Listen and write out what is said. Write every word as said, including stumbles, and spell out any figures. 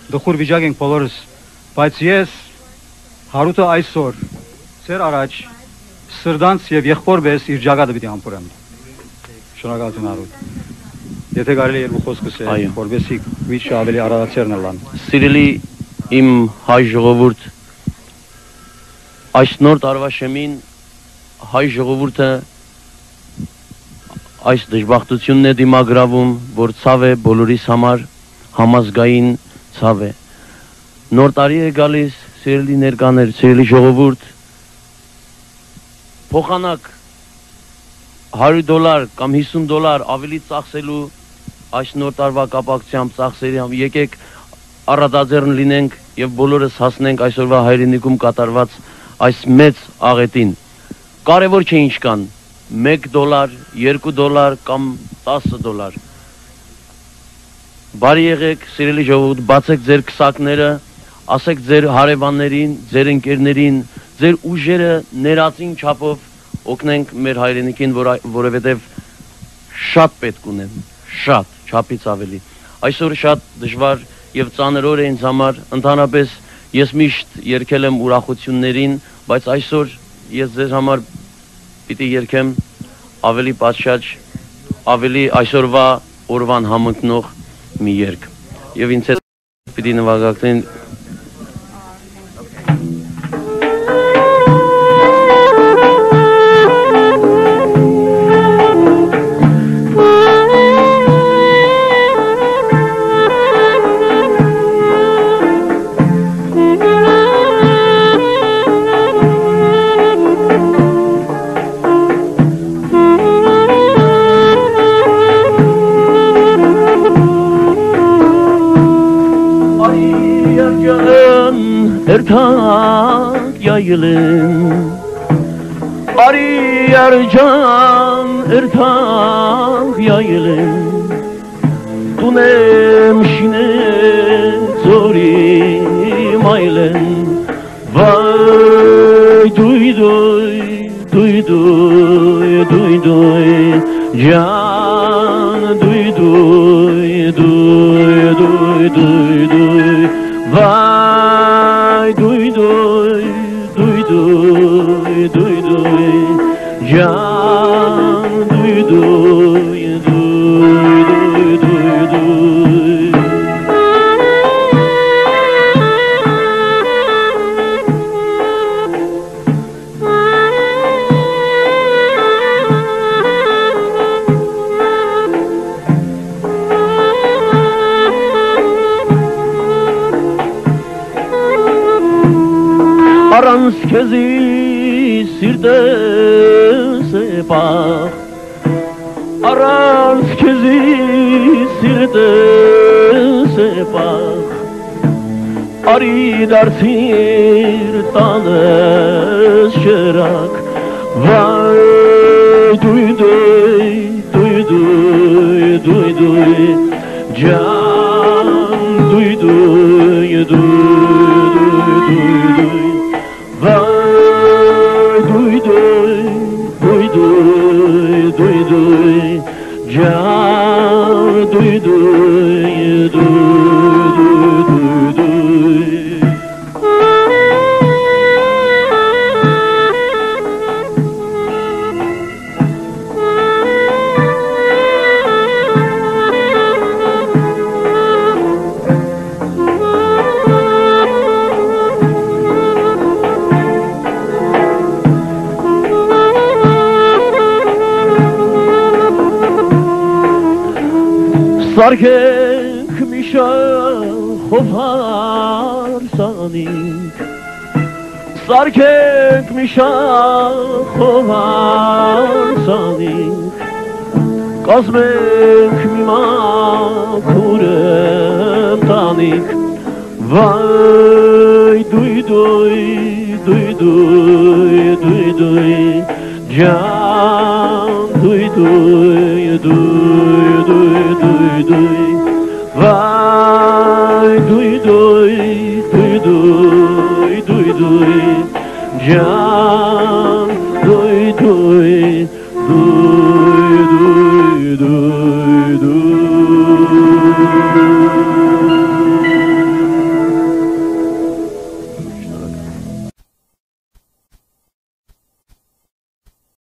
Դխուր վիճակ ենք բոլորս, բայց ես հարուտը այսօր ծեր առաջ սրդանց եւ եղբորպես իր ճակատը պիտի համբուրեմ։ Շնորհակալություն հարուտ։ Եթե կարելի է երկու խոսք ասել, որովհետեւ վիճը ավելի արարածերն լան։ Սիրելի իմ հայ ժողովուրդ, այս նոր տարվա շեմին հայ ժողովուրդը այս դժբախտությունն է դիմագրավում, որ ցավ է բոլորիս համար, համազգային ցավ է։ Նոր տարի է գալիս, սիրելի ներկաներ, սիրելի ժողովուրդ, փոխանակ հարյուր դոլար կամ հիսուն դոլար ավելի ծախսելու այս նոր տարվա կապակցությամբ ծախսերի, եկեք առատաձեռն լինենք եւ բոլորս հասնենք այսօրվա հայրենիքում կատարված այս մեծ աղետին։ Կարևոր չէ ինչ կան, մեկ դոլար, երկու դոլար կամ տասը դոլար։ Բարի եղեք, սիրելի ժողովուրդ, բացեք ձեր քսակները, ասեք ձեր հարևաններին, ձեր ընկերներին, ձեր ուժերը ներածին չափով օգնենք մեր հայրենիքին, որովհետև շատ պետք ունեն, շատ, չափից ավելի։ Այսօր շատ դժվար եւ ծանր օր է ինձ համար, ընդհանրապես ես միշտ երգել եմ ուրախություններին, բայց այսօր ես ձեզ համար պիտի երգեմ ավելի պատշաճ, ավելի այսօրվա օրվան համընկնող մի երգ։ Եվ ինձ հետ պիտի նվագակցեն Ertak yayılın Ari yarcan ertak yayılın Tunem şine zori maylen Vay duy duy duy duy duy duy Can duy duy duy duy duy duy Vay duy duy duy duy duy duy Can duy duy duy duy duy duy Aranz kezi sirde sepah Aranz kezi sirde sepah Ari dartir tanes şerak Vay duy duy duy duy duy duy Can duy duy duy duy duy duy Vay duy duy duy duy duy duy Can duy duy duy duy duy duy Sarkek mişa xovar sanik Sarkek mişa xovar sanik Kazmek mima kurem tanik Vay duy duy duy duy duy duy Can duy duy duy duy duy duy Vay duy duy duy duy duy duy Can duy duy duy duy duy duy